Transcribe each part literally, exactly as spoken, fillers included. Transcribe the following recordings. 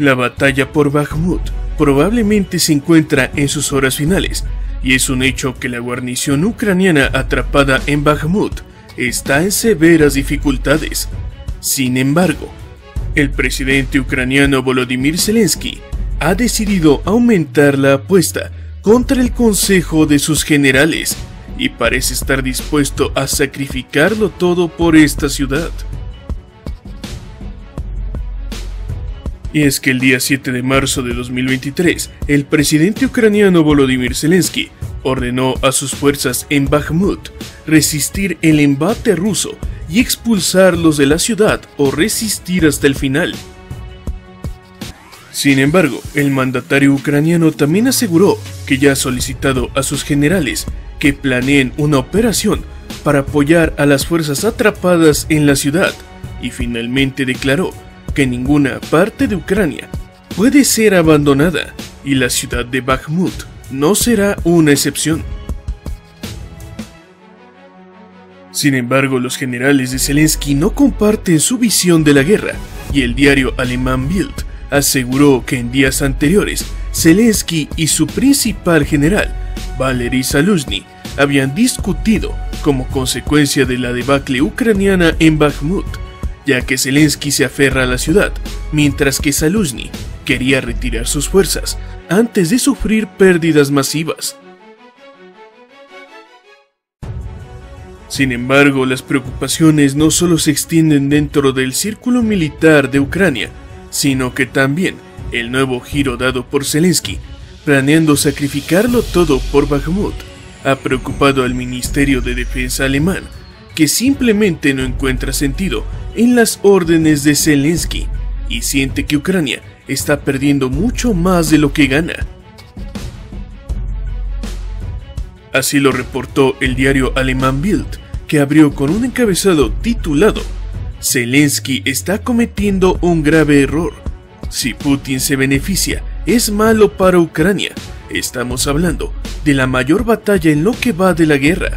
La batalla por Bakhmut probablemente se encuentra en sus horas finales, y es un hecho que la guarnición ucraniana atrapada en Bakhmut está en severas dificultades. Sin embargo, el presidente ucraniano Volodymyr Zelensky ha decidido aumentar la apuesta contra el consejo de sus generales y parece estar dispuesto a sacrificarlo todo por esta ciudad. Y es que el día siete de marzo de dos mil veintitrés, el presidente ucraniano Volodymyr Zelensky ordenó a sus fuerzas en Bakhmut resistir el embate ruso y expulsarlos de la ciudad o resistir hasta el final. Sin embargo, el mandatario ucraniano también aseguró que ya ha solicitado a sus generales que planeen una operación para apoyar a las fuerzas atrapadas en la ciudad, y finalmente declaró que ninguna parte de Ucrania puede ser abandonada y la ciudad de Bakhmut no será una excepción. Sin embargo, los generales de Zelensky no comparten su visión de la guerra, y el diario alemán Bild aseguró que en días anteriores Zelensky y su principal general, Valery Zaluzhny, habían discutido como consecuencia de la debacle ucraniana en Bakhmut, ya que Zelensky se aferra a la ciudad, mientras que Zaluzhny quería retirar sus fuerzas antes de sufrir pérdidas masivas. Sin embargo, las preocupaciones no solo se extienden dentro del círculo militar de Ucrania, sino que también el nuevo giro dado por Zelensky, planeando sacrificarlo todo por Bakhmut, ha preocupado al Ministerio de Defensa alemán, que simplemente no encuentra sentido en las órdenes de Zelensky y siente que Ucrania está perdiendo mucho más de lo que gana. Así lo reportó el diario alemán Bild, que abrió con un encabezado titulado "Zelensky está cometiendo un grave error. Si Putin se beneficia, es malo para Ucrania. Estamos hablando de la mayor batalla en lo que va de la guerra".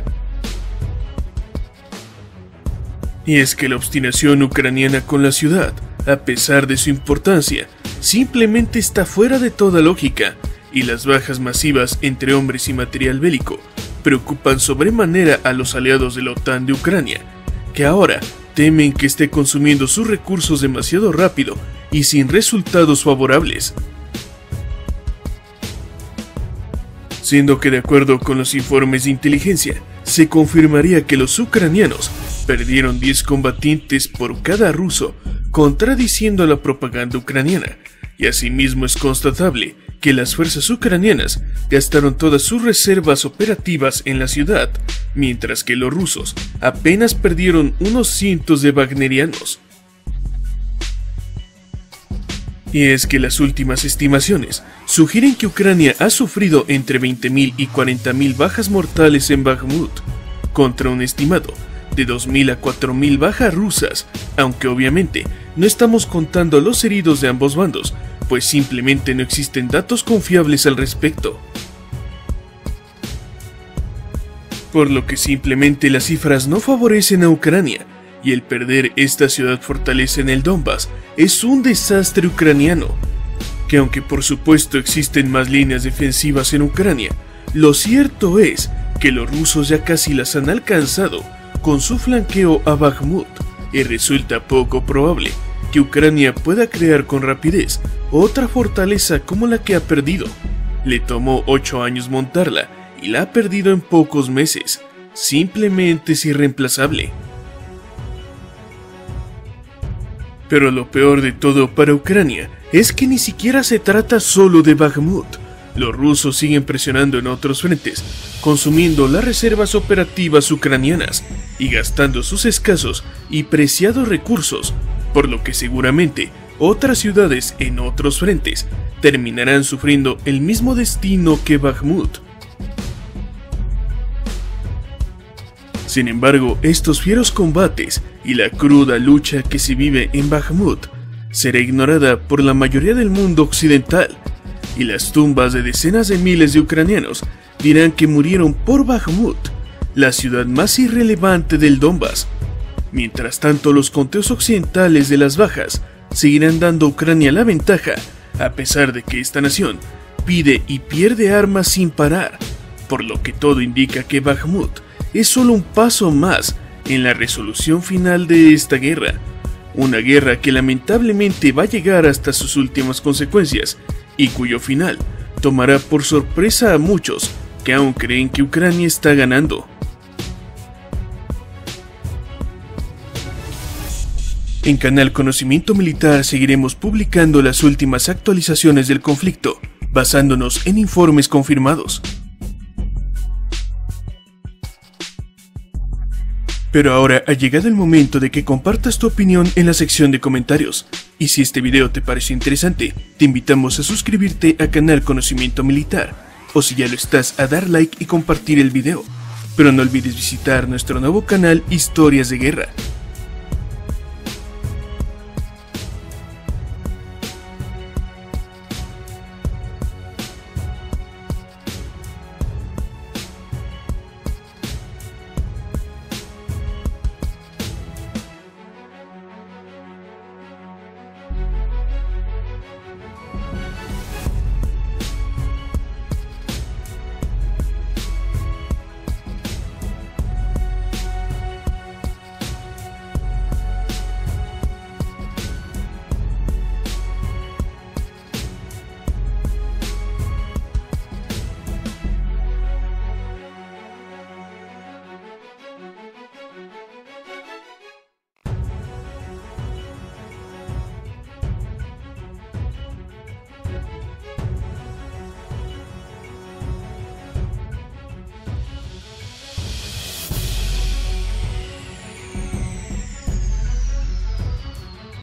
Y es que la obstinación ucraniana con la ciudad, a pesar de su importancia, simplemente está fuera de toda lógica, y las bajas masivas entre hombres y material bélico preocupan sobremanera a los aliados de la OTAN de Ucrania, que ahora temen que esté consumiendo sus recursos demasiado rápido y sin resultados favorables. Siendo que de acuerdo con los informes de inteligencia, se confirmaría que los ucranianos perdieron diez combatientes por cada ruso, contradiciendo la propaganda ucraniana, y asimismo es constatable que las fuerzas ucranianas gastaron todas sus reservas operativas en la ciudad, mientras que los rusos apenas perdieron unos cientos de wagnerianos. Y es que las últimas estimaciones sugieren que Ucrania ha sufrido entre veinte mil y cuarenta mil bajas mortales en Bakhmut, contra un estimado de dos mil a cuatro mil bajas rusas, aunque obviamente no estamos contando los heridos de ambos bandos, pues simplemente no existen datos confiables al respecto. Por lo que simplemente las cifras no favorecen a Ucrania, y el perder esta ciudad fortaleza en el Donbass es un desastre ucraniano, que aunque por supuesto existen más líneas defensivas en Ucrania, lo cierto es que los rusos ya casi las han alcanzado con su flanqueo a Bakhmut, y resulta poco probable que Ucrania pueda crear con rapidez otra fortaleza como la que ha perdido. Le tomó ocho años montarla y la ha perdido en pocos meses. Simplemente es irreemplazable. Pero lo peor de todo para Ucrania es que ni siquiera se trata solo de Bakhmut. Los rusos siguen presionando en otros frentes, consumiendo las reservas operativas ucranianas y gastando sus escasos y preciados recursos, por lo que seguramente otras ciudades en otros frentes terminarán sufriendo el mismo destino que Bakhmut. Sin embargo, estos fieros combates y la cruda lucha que se vive en Bakhmut será ignorada por la mayoría del mundo occidental, y las tumbas de decenas de miles de ucranianos dirán que murieron por Bakhmut, la ciudad más irrelevante del Donbass. Mientras tanto, los conteos occidentales de las bajas seguirán dando a Ucrania la ventaja a pesar de que esta nación pide y pierde armas sin parar, por lo que todo indica que Bakhmut es solo un paso más en la resolución final de esta guerra, una guerra que lamentablemente va a llegar hasta sus últimas consecuencias y cuyo final tomará por sorpresa a muchos que aún creen que Ucrania está ganando. En Canal Conocimiento Militar seguiremos publicando las últimas actualizaciones del conflicto, basándonos en informes confirmados. Pero ahora ha llegado el momento de que compartas tu opinión en la sección de comentarios. Y si este video te pareció interesante, te invitamos a suscribirte a Canal Conocimiento Militar, o si ya lo estás, a dar like y compartir el video. Pero no olvides visitar nuestro nuevo canal Historias de Guerra,